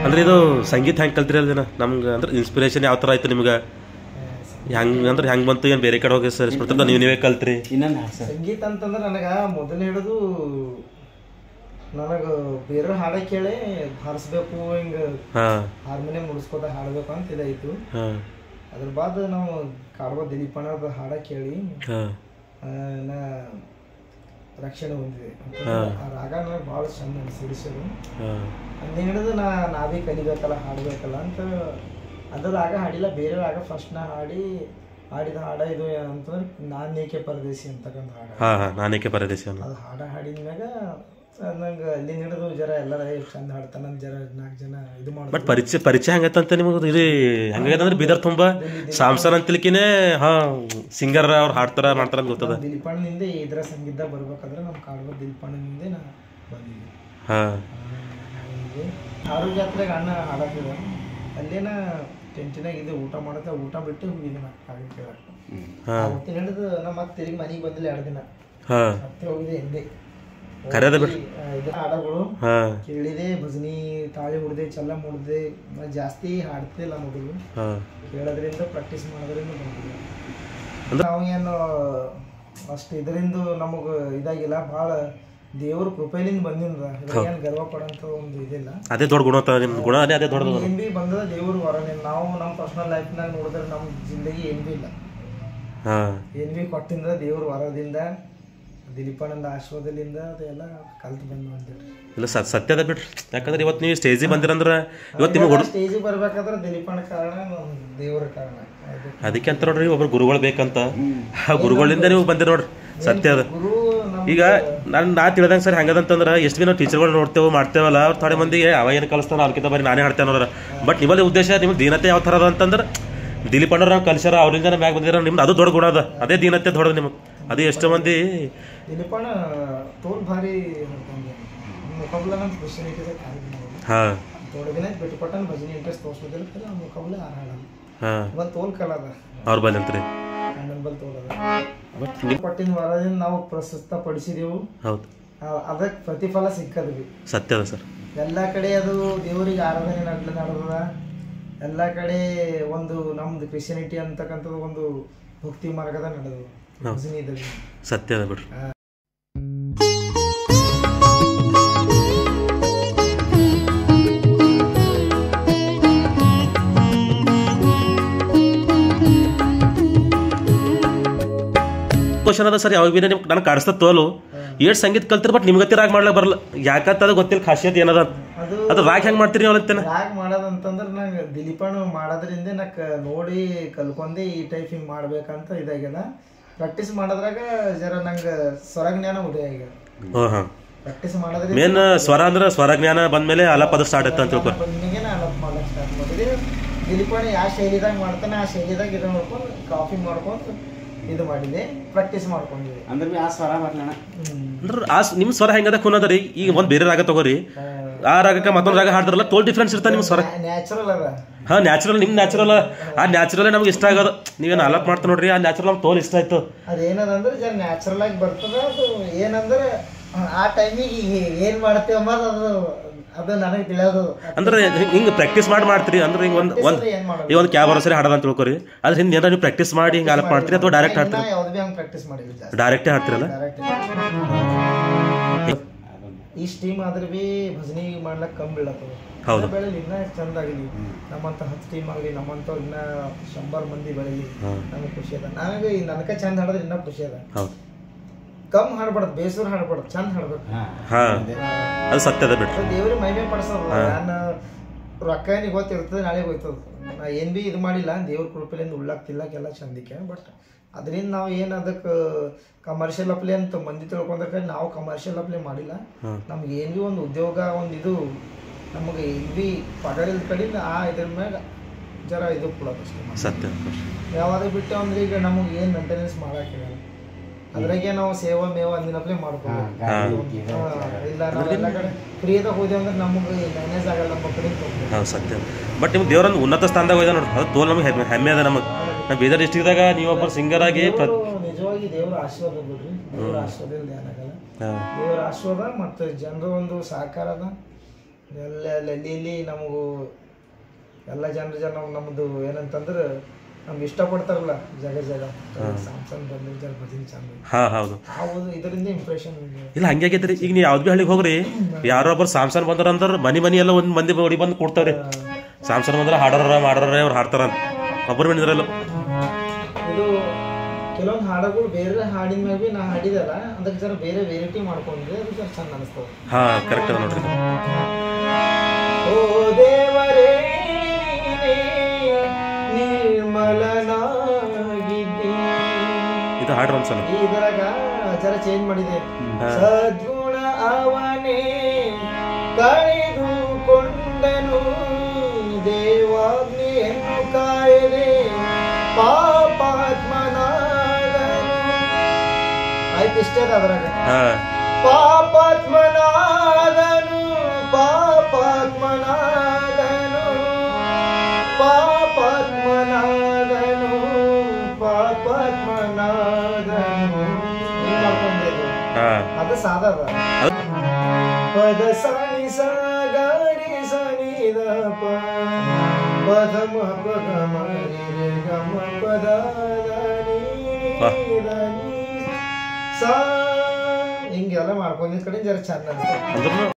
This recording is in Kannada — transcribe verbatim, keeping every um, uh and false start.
ಅಂದ್ರೆ ಇದು ಸಂಗೀತ ಹೆಂಗೆ ಕಲ್ತಿರಿ ಅಲ್ದಿನ ನಮ್ಗೆ ಅಂದ್ರೆ ಇನ್ಸ್ಪಿರೇಷನ್ ಯಾವ ಥರ ಆಯ್ತು ನಿಮ್ಗೆ ಹೆಂಗೆ ಅಂದ್ರೆ ಹೆಂಗೆ ಬಂತು ಏನು ಬೇರೆ ಕಡೆ ಹೋಗಿ ಸರ್ ನೀವು ನೀವೇ ಕಲ್ತ್ರಿ ಸಂಗೀತ ಅಂತಂದ್ರೆ ನನಗೆ ಮೊದಲು ಹಿಡಿದು ನನಗೆ ಬೇರೆ ಹಾಡ ಕೇಳಿ ಹಾರಿಸ್ಬೇಕು ಹಿಂಗೆ ಹಾರ್ಮೋನಿಯಂ ನುಡಿಸ್ಕೋತ ಹಾಡಬೇಕು ಅಂತ ಇದಾಯಿತು. ಅದ್ರ ಬಾದ್ ನಾವು ಕಾಡುವ ದಿಲೀಪಣ್ಣದ ಹಾಡ ಕೇಳಿ ನಾ ರಕ್ಷಣೆ ಹೊಂದಿದೆ. ಆ ರಾಗ ನನಗೆ ಭಾಳ ಚಂದ ಅನಿಸಿಡಿಸೋದು. ಅಂದ ಹಿಡಿದು ನಾ ನಾವೇ ಕಲಿಬೇಕಲ್ಲ ಹಾಡಬೇಕಲ್ಲ ಅಂತ ಅದ್ರ ರಾಗ ಹಾಡಿಲ್ಲ, ಬೇರೆ ರಾಗ ಫಸ್ಟ್ ನಾ ಹಾಡಿ ಹಾಡಿದ ಹಾಡ ಇದು ಅಂತಂದ್ರೆ ನಾನೇಕೆ ಪರದೇಶಿ ಅಂತಕ್ಕಂಥ ಹಾಡ. ಹಾಂ ಹಾಂ ನಾನೇಕೆ ಪರದೇಶಿ ಅದು ಹಾಡ ಹಾಡಿದ ಮ್ಯಾಗ ನಂಗೆ ಅಲ್ಲಿಂದ ಹಿಡಿದು ಜರ ಎಲ್ಲರ ಚಂದ ಹಾಡ್ತಾನ ಜರ ನಾಲ್ಕು ಜನ ಇದು ಮಾಡಿ. ಬಟ್ ಪರಿಚಯ ಪರಿಚಯ ಹಂಗೈತಂತ ನಿಮಗೆ ಇದು ಹೆಂಗೈತಂದ್ರೆ ಬೀದರ್ ತುಂಬ ಸಾಮ್ಸನ್ ಅಂತಲಿಕಿನೇ ಹಾಂ ಸಿಂಗರ್ ಅವ್ರು ಹಾಡ್ತಾರ ಮಾಡ್ತಾರ ಅಂತ ಗೊತ್ತದ. ದಿಲೀಪಣ್ಣನಿಂದ ಇದರ ಸಂಗೀತ ಬರ್ಬೇಕಾದ್ರೆ ನಮ್ಮ ಕಾಡುವ ದಿಲೀಪಣ್ಣನಿಂದ ನಾ ಬಂದಿದ್ದೆ. ಹಾಂ ಹಾಡು ಜಾತ್ರೆಗೆ ಅಣ್ಣ ಹಾಡಕ್ಕಿದ ಅಲ್ಲೇನ ಟೆಂಟಿನಾಗ ಇದು ಊಟ ಮಾಡತ್ತೆ, ಊಟ ಬಿಟ್ಟು ಹೋಗಿದ್ದೆ ನಾ ಹಾಗೆ ಕೇಳಕ್ಕೆ. ಅವತ್ತಿನ ಹಿಡಿದು ನಮ್ಮ ಮತ್ತೆ ತಿರುಗಿ ಮನೆಗೆ ಬಂದಿಲ್ಲ ಎರಡು ದಿನ ಮತ್ತೆ ಹೋಗಿದೆ ಎಂದೇ ಇದು ಹಾಡಗಳು ಕೇಳಿದೆ, ಭಜನಿ ತಾಳಿ ಹೊಡೆದೆ, ಚಲ್ಲ ಮುಡ್ದೆ, ಜಾಸ್ತಿ ಹಾಡ್ತಿಲ್ಲ ಮೊದಲು. ಕೇಳೋದ್ರಿಂದ ಪ್ರಾಕ್ಟೀಸ್ ಮಾಡೋದ್ರಿಂದ ಬಂದಿಲ್ಲ. ನಾವು ಏನು ಅಷ್ಟು ಇದರಿಂದ ನಮಗ ಇದಾಗಿಲ್ಲ, ಭಾಳ ದೇವ್ರ ಕೃಪೆಲಿಂದ ಬಂದಿಂದ ಏನು ಗರ್ವ ಪಡೋಂಥ ಒಂದು ಇದಿಲ್ಲ. ಅದೇ ದೊಡ್ಡ ಗುಣ ಗುಣ ಅದೇ ಅದೇ ದೊಡ್ಡ ಏನ್ ಬಿ ಬಂದದ ದೇವ್ರ ವರನೇ. ನಾವು ನಮ್ಮ ಪರ್ಸನಲ್ ಲೈಫ್ನಾಗ ನೋಡಿದ್ರೆ ನಮ್ಮ ಜಿಂದಗಿ ಏನ್ ಬಿ ಇಲ್ಲ, ಏನ್ ಬಿ ಕೊಟ್ಟಿಂದ ದೇವ್ರ ವರದಿಂದ ದಿಲೀಪಣ್ಣನ ಆಶೀರ್ವಾದದಿಂದ ಅದೆಲ್ಲ ಕಲ್ತು ಬಂದು ಅಂತೇಳಿ ಇಲ್ಲ ಸತ್ಯದ ಬಿಡ್ರಿ. ಯಾಕಂದ್ರೆ ಇವತ್ತು ನೀವು ಸ್ಟೇಜಿಗೆ ಬಂದಿರಂದ್ರೆ ಇವತ್ತು ನಿಮಗೆ ಸ್ಟೇಜಿಗೆ ಬರ್ಬೇಕಾದ್ರೆ ದಿಲೀಪಣ್ಣ ಕಾರಣ, ದೇವ್ರ ಕಾರಣ. ಅದಕ್ಕೆ ಅಂತ ನೋಡ್ರಿ ಒಬ್ರು ಗುರುಗಳು ಬೇಕಂತ, ಆ ಗುರುಗಳಿಂದ ನೀವು ಬಂದಿರಿ ನೋಡ್ರಿ ಸತ್ಯ ಅದ. ಈಗ ನಾನು ನಾ ತಿಳಿದಂಗೆ ಸರ್ ಹೆಂಗದಂತಂದ್ರೆ ಎಷ್ಟು ಬಿ ನಾವು ಟೀಚರ್ಗಳು ನೋಡ್ತೇವೆ ಮಾಡ್ತೇವಲ್ಲ, ಅವ್ರು ಥೋಡೆ ಮಂದಿಗೆ ಅವ ಏನು ಕಲಿಸ್ತಾನ ಅವ್ರಿಗಿಂತ ಬರೀ ನಾನೇ ಹಾಡ್ತೇನೆ ಅನ್ನೋರ. ಬಟ್ ನಿಮ್ಮಲ್ಲಿ ಉದ್ದೇಶ ನಿಮ್ಗೆ ದೀನತೆ ಯಾವ ಥರ ಅದ ಅಂತಂದ್ರೆ ದಿಲೀಪಣ್ಣವ್ರು ನಾವು ಕಲ್ಸ್ಯಾರ, ಅವ್ರಿಂದ ಮ್ಯಾಗ ಬಂದಿರ ನಿಮ್ದು ಅದು ದೊಡ್ಡ ಗುಣ ಅದ, ಅದೇ ದೀನತೆ ದೊಡ್ಡದು ನಿಮಗೆ. ಅದೇ ಎಷ್ಟೋ ಮಂದಿ ದಿಲೀಪಣ್ಣ ತೋಲ್ ಭಾರಿ ಮುಖಬಲ ನಮ್ಮ ಸ್ಪೆಷಾಲಿಟಿ ಹಾಂ ಥೋಡೆ ದಿನ ಬಿಟ್ಟು ಕೊಟ್ಟ ಭಜನೆ ಇಂಟ್ರೆಸ್ಟ್ ತೋರಿಸೋದಿಲ್ಲ, ಖರೆ ಮುಖಬಲ ಆರಾಡಲ್ಲ. ಹಾಂ ಒಂದು ತೋಲ್ ಕಲದ ಅವ್ರ ಬಲ್ಲಿ ಅಂತ್ರಿ ಅಣ್ಣನ ಬಲ್ ತೋಲದ ಕೊಟ್ಟಿನ ವರದಿಂದ ನಾವು ಪ್ರಶಸ್ತ ಪಡಿಸಿದೆವು. ಹೌದು ಅದಕ್ಕೆ ಪ್ರತಿಫಲ ಸಿಕ್ಕದ್ವಿ ಸತ್ಯ ಅದ ಸರ್. ಎಲ್ಲ ಕಡೆ ಅದು ದೇವರಿಗೆ ಆರಾಧನೆ ನಡ್ಲ ನಡೆದ, ಎಲ್ಲ ಕಡೆ ಒಂದು ನಮ್ದು ಕ್ರಿಶ್ಚಿಯಾನಿಟಿ ಅಂತಕ್ಕಂಥದ್ದು ಒಂದು ಭಕ್ತಿ ಮಾರ್ಗದ ನಡೆದು ಸತ್ಯ ಅದ ಬಿಡ್ರಿ. ಕ್ವಶನ್ ಅದ ಸರ್, ಯಾವಾಗ ಬಿ ನಿಮ್ಗೆ ನನಗೆ ಕಾಡಿಸ್ತದ ತೋಲು ಏಟ್ ಸಂಗೀತ ಕಲ್ತಿರ್ ಬಟ್ ನಿಮ್ಗತಿ ರಾಗ ಮಾಡ್ಲಾಕ ಬರಲ್ಲ, ಯಾಕಂತ ಅದು ಗೊತ್ತಿಲ್ಲ ಖಾಸಿಯತ್ ಏನದ ಅದು ರಾಗ ಹೆಂಗ್ ಮಾಡ್ತೀರಿ ನೀವು ಅಂತೇನೆ. ರಾಗ ಮಾಡೋದಂತಂದ್ರೆ ನಂಗೆ ದಿಲೀಪಣ್ಣ ಮಾಡೋದ್ರಿಂದ ನಾಕ್ ನೋಡಿ ಕಲ್ಕೊಂಡೆ ಈ ಟೈಪ್ ಹಿಂಗ್ ಮಾಡ್ಬೇಕಂತ ಇದಾಗ್ಯದ. ಪ್ರಾಕ್ಟೀಸ್ ಮಾಡೋದ್ರಾಗ ಜರ ನಂಗೆ ಸ್ವರಜ್ಞಾನ ಉದಯ ಆಗ್ಯದ. ಪ್ರಾಕ್ಟೀಸ್ ಮಾಡೋದ್ರಿಂದ ಮೇನ್ ಸ್ವರ ಅಂದ್ರೆ ಸ್ವರಜ್ಞಾನ ಬಂದ್ಮೇಲೆ ಅಲಪ್ ಅದು ಸ್ಟಾರ್ಟ್ ಆಯ್ತು ಅಂತ ತಿಳ್ಕೊ. ಬಂದ್ಮೇಲೆ ಅಲಪ್ ಮಾಡ್ಲಕ್ ಸ್ಟಾರ್ಟ್ ಮಾಡಿದ್ವಿ. ದಿಲೀಪಣ್ಣ ಯಾವ ಶೈಲಿದಾಗ ಮಾಡ್ತಾನೆ ಆ ಶೈಲಿದಾಗ ಇದು ಮಾಡ್ಕೊಂಡು ಕಾಫಿ ಮಾಡ್ಕೊಂಡು ಇದು ಮಾಡಿದೆ, ಪ್ರಾಕ್ಟೀಸ್ ಮಾಡ್ಕೊಂಡಿದ್ವಿ. ಅಂದ್ರೆ ಆ ಸ್ವರ ಬರ್ಲಣ ಅಂದ್ರೆ ಆ ನಿಮ್ಮ ಸ್ವರ ಹೆಂಗದ ಕುನದರಿ. ಈಗ ಒಂದ್ ಬೇರೆ ರಾಗ ತಗೋರಿ, ಆ ರಾಗಕ್ಕೆ ಮತ್ತೊಂದು ರಾಗ ಹಾಡ್ತಾರಲ್ಲ ತೋಲ್ ಡಿಫ್ರೆನ್ಸ್ ಇರ್ತಾನೆ ನಿಮ್ಮ ಸ್ವರ. ನ್ಯಾಚುರಲ್ ಅದ. ಹಾ ನ್ಯಾಚುರಲ್, ನಿಮ್ ನ್ಯಾಚುರಲ್, ಆ ನ್ಯಾಚುರಲ್ ನಮ್ಗೆ ಇಷ್ಟ ಆಗೋದು. ನೀವೇನು ಅಲಪ್ ಮಾಡ್ತಾ ನೋಡ್ರಿ, ಆ ನ್ಯಾಚುರಲ್ ನಮ್ಗೆ ತೋಲ್ ಇಷ್ಟ ಆಯ್ತು. ಅದೇನದಂದ್ರೆ ಜರ ನ್ಯಾಚುರಲ್ ಆಗಿ ಬರ್ತದ. ಅದು ಏನಂದ್ರೆ ಆ ಟೈಮಿಗೆ ಏನ್ ಮಾಡ್ತೇವ ಅನ್ನೋದು ಅದು ಅದು ನನಗೆ ತಿಳಿಯೋದು. ಅಂದ್ರೆ ಹಿಂಗೆ ಪ್ರಾಕ್ಟೀಸ್ ಮಾಡಿ ಮಾಡ್ತೀರಿ ಅಂದ್ರೆ ಹಿಂಗೆ ಒಂದು ಒಂದು ಈ ಒಂದು ಕ್ಯಾಬ್ ಸರಿ ಹಾಡೋದು ಅಂತ ತಿಳ್ಕೊರಿ. ಅದ್ರ ಹಿಂದೆ ಏನಾರ ನೀವು ಪ್ರಾಕ್ಟೀಸ್ ಮಾಡಿ ಹಿಂಗೆ ಅಲಪ್ ಮಾಡ್ತೀರಿ ಅಥವಾ ಡೈರೆಕ್ಟ್ ಹಾಡ್ತೀರಿ? ಪ್ರಾಕ್ಟೀಸ್ ಮಾಡಿದ್ವಿ, ಡೈರೆಕ್ಟೇ ಹಾಡ್ತಿರಲ್ಲ. ಈ ಸ್ಟೀಮ್ ಆದ್ರೆ ಬಿ ಭಜನಿ ಮಾಡ್ಲಕ್ ಕಮ್ಮಿ ಬೀಳತ್ತದ. ಹೌದು ಬೆಳೆಲಿ ಇನ್ನ ಚಂದ ಆಗಲಿ, ನಮ್ಮಂತ ಹತ್ತು ಟೀಮ್ ಆಗಲಿ, ನಮ್ಮಂತ ಇನ್ನ ಶಂಬರ್ ಮಂದಿ ಬೆಳಿಲಿ, ನಮಗೆ ಖುಷಿ ಅದ. ನನಗೆ ನನಗೆ ಚಂದ ಹಾಡಿದ್ರೆ ಇನ್ನ ಖುಷಿ ಅದ. ಕಮ್ ಹಾಡ್ಬಾರ್ದು, ಬೇಸೂರ್ ಹಾಡ್ಬಾರ್ದು, ಚಂದ ಹಾಡ್ಬೇಕು. ಅದು ಸತ್ಯದ ಬಿಟ್ಟು ದೇವ್ರಿಗೆ ಮೈಮೆ ಪಡಿಸೋದು. ನಾನು ರೊಕ್ಕ ಏನಿಗೆ ಗೊತ್ತಿರ್ತದೆ, ನಾಳೆ ಹೋಯ್ತದ. ನಾ ಏನ್ ಬಿ ಇದು ಮಾಡಿಲ್ಲ, ದೇವ್ರ ಕೃಪೆಲಿಂದ ಉಳ್ಳಾಗ್ತಿಲ್ಲಕ್ಕೆಲ್ಲ ಚಂದಿಕ್ಕೆ. ಬಟ್ ಅದರಿಂದ ನಾವು ಏನು ಅದಕ್ಕೆ ಕಮರ್ಷಿಯಲ್ ಅಪ್ಲೈ ಅಂತ ಮಂದಿ ತಿಳ್ಕೊಂಡ್ರೆ ನಾವು ಕಮರ್ಷಿಯಲ್ ಅಪ್ಲೈ ಮಾಡಿಲ್ಲ. ನಮ್ಗೆ ಏನು ಭೀ ಒಂದು ಉದ್ಯೋಗ ಒಂದು ಇದು ನಮಗೆ ಇಲ್ಲಿ ಭೀ ಪಗಾರಿದ ಕಡೆಯಿಂದ ಆ ಇದ್ರ ಮ್ಯಾಗ ಜರ ಇದು ಕೊಡೋದು ಅಷ್ಟೇ ಸತ್ಯ. ಯಾವಾಗ ಬಿಟ್ಟು ಅಂದ್ರೆ ಈಗ ನಮಗೆ ಏನು ಮೇಂಟೆನೆನ್ಸ್ ಮಾಡೋಕ್ಕಿಲ್ಲ, ಅದ್ರಾಗೆ ನಾವು ಸೇವಾ ಮೇವ ಅಂದಿನಪ್ಲೇ ಮಾಡ್ಬೋದು. ಇಲ್ಲ ನಾವು ಎಲ್ಲ ಕಡೆ ಫ್ರೀದಾಗ ಹೋದೇವು ಅಂದ್ರೆ ನಮಗೆ ಮ್ಯಾನೇಜ್ ಆಗಲ್ಲ, ನಮ್ಮ ಕಡೆಯಿಂದ ತೊಗೊಂಡು. ಹಾಂ ಸತ್ಯ. ಬಟ್ ನಿಮ್ಗೆ ದೇವ್ರೊಂದು ಉನ್ನತ ಸ್ಥಾನದಾಗ ಹೋಯ್ದ ನೋಡಿ, ಅದು ತೋಲ್ ನಮಗೆ ಹೆಮ್ಮೆ ಅದ. ನಮಗೆ ನಾವು ಬೀದರ್ ಡಿಸ್ಟ್ರಿಕ್ದಾಗ ನೀವೊಬ್ಬರು ಸಿಂಗರ್ ಆಗಿ ನಿಜವಾಗಿ ದೇವ್ರ ಆಶೀರ್ವಾದ ಬಿಡ್ರಿ. ದೇವ್ರ ಆಶೀರ್ವಾದ ಏನಾಗಲ್ಲ, ದೇವ್ರ ಆಶೀರ್ವಾದ ಮತ್ತು ಜನರ ಒಂದು ಸಹಕಾರ ಅದ. ಎಲ್ಲ ಅಲ್ಲಿ ಇಲ್ಲಿ ನಮಗೂ ಎಲ್ಲ ಜನರು ಜನ ನಮ್ಮದು ಏನಂತಂದ್ರೆ ನಮ್ಗೆ ಇಷ್ಟಪಡ್ತಾರಲ್ಲ ಜಾಗ ಜಾಗ ಸ್ಯಾಮ್ಸಂಗ್ ಬಂದಿನ ಜನ ಬದಿನ ಚಂದ ಹಾ ಹೌದು ಹೌದು ಇದರಿಂದ ಇಂಪ್ರೆಷನ್ ಇಲ್ಲ ಹಂಗೆ ಆಗೈತ್ರಿ. ಈಗ ನೀವು ಯಾವ್ದು ಭೀ ಹಳ್ಳಿಗೆ ಹೋಗ್ರಿ ಯಾರೊಬ್ಬರು ಸ್ಯಾಮ್ಸಂಗ್ ಬಂದ್ರ ಅಂದ್ರೆ ಮನಿ ಮನಿ ಎಲ್ಲ ಒಂದು ಮಂದಿ ಹೊಡಿ ಬಂದು ಕೊಡ್ತಾವ್ರಿ. ಸ್ಯಾಮ್ಸಂಗ್ ಬಂದ್ರೆ ಹಾಡೋರ ಮಾಡೋರ ಅವ್ರು ಹಾಡ್ತಾರ ಒಬ್ಬರು ಬಂದಿದ್ರಲ್ಲ. ಇದು ಕೆಲವೊಂದು ಹಾಡುಗಳು ಬೇರೆ ಹಾಡಿನ ಮ್ಯಾಗ ಭೀ ನಾ ಹಾಡಿದಲ್ಲ ಅದಕ್ಕೆ ಜರ ಬೇರೆ ವೆರೈಟಿ ಮಾಡ್ಕೊಂಡ್ರೆ ಅದು ಜರ ಚಂದ ಅನಿಸ್ತದೆ. ಹಾ ಕರೆಕ್ಟ್ ಅದ ನೋಡ್ರಿ. ಓ ದೇವರೇ ನಿರ್ಮಲನಾಗಿದ್ದಿ ಇದು ಹಾಡ್ರಿ ಒಂದ್ಸಲ. ಇದ್ರಾಗ ಜರ ಚೇಂಜ್ ಮಾಡಿದೆ. ಸದ್ಗುಣ ಅವನೇ ಕಳೆದುಕೊಂಡನು ದೇವಾಗ್ನಿಯನ್ನು ಕಾಯದೆ ಪಾಪಾತ್ಮನಾದನು. ಆಯ್ತು ಇಷ್ಟೇ ಅದ್ರಾಗ ಪಾಪಾತ್ಮನಾದನು ಪಾಪಾತ್ಮನಾದನು ಪಾಪಾತ್ಮನಾದನು ಪಾಪಾತ್ಮನಾದನು ಅದು ಸಾಧ ಪದ ಸನಿ ಸಾಗರಿ ಸನಿ ದ ಪದ ಮ ಪದ ಮರಿ ಗಮ ಪದ ಸಾ ಹಿಂಗೆಲ್ಲ ಮಾಡ್ಕೊಂಡಿದ್ ಕಡೆ ಜರ ಚಂದ ಅನ್ಸ್ತದೆ.